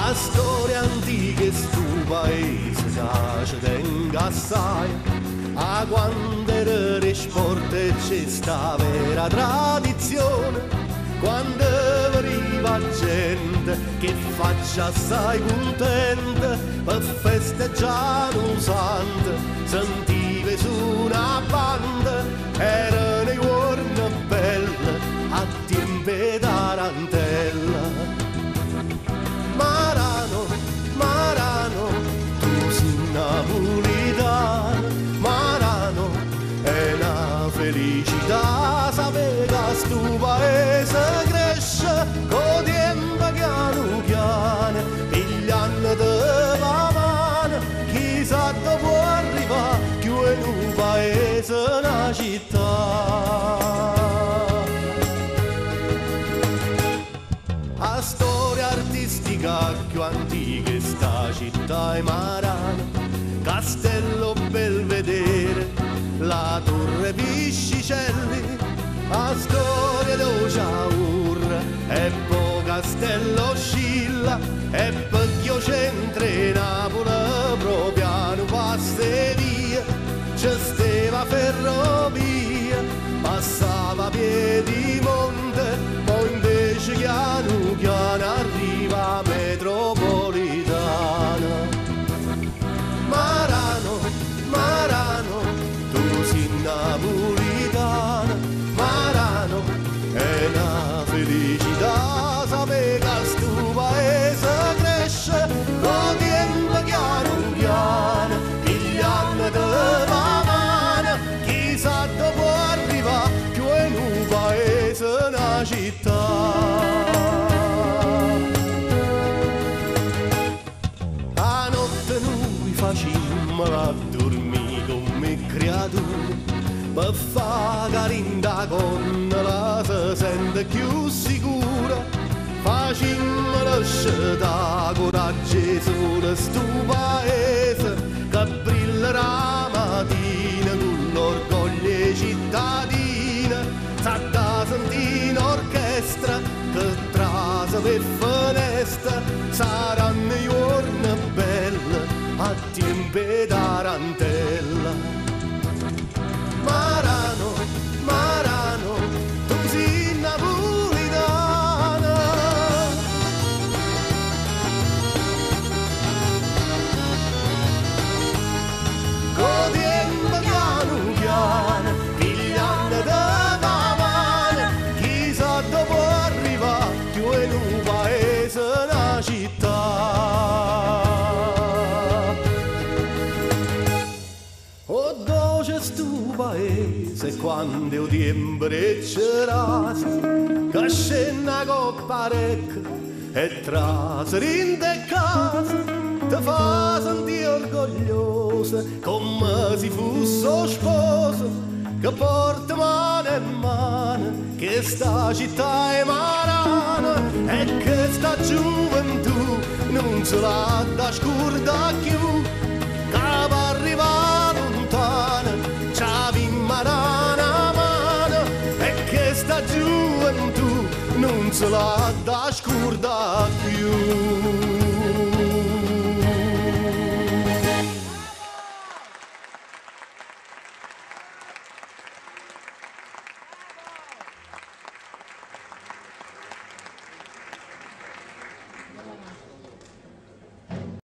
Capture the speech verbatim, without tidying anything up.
a storia antica e stu paese che ci tenga assai, a quando era sport e c'è sta vera tradizione, quando veniva gente che faccia assai contenta per festeggiare un santo, sentiva su una banda, erano i giorni belli a tempo e tarantella. Marano, Marano, tu sei napolitano, Marano, è una felicità, sapere che sto paese cresce, con tempo piano piano, pigliando da la mano, chissà dove può arrivare, più in un paese, una città. La storia artistica più antica è sta città è Marano, Castello Belvedere, la Torre Piscicelli, la storia d'Ociaurra, e poi Castello Scilla, e poi centro Napoli, proprio a passe via, c'è stava ferrovia, passava Piedimonte, poi invece piano piano arriva metropolitana. Marano, Marano, tu sei napolitana, Marano, è una felicità, sapere che sto paese cresce, con tempo piano piano, pigliando da la mano, chissà dove può arrivare, più in un paese, una città. A notte noi facciamo a dormire come creature, per fare carinda con la si sente più sicura, facciamo lasciare coraggio e solo sto paese, che brillerà mattina con l'orgoglio cittadino, sa da sentire in orchestra che trasa per finestra, saranno i giorni belli a tempo e tarantella. Marano, Marano, tu sei napolitana. Con tempo piano piano, pigliando da la mano, chissà dove può arrivare, più in un paese, una città. O dove sto paese quando il tempo c'era, che scena con parecchio e traseri in te casa, ti fa sentire orgogliosa come se fosse sposo, che porta mano in mano che sta città è Marano, e che sta gioventù non se la da scordare più, che va arrivare lontana, ci Marano mano, e che sta gioventù non se la da scordare più.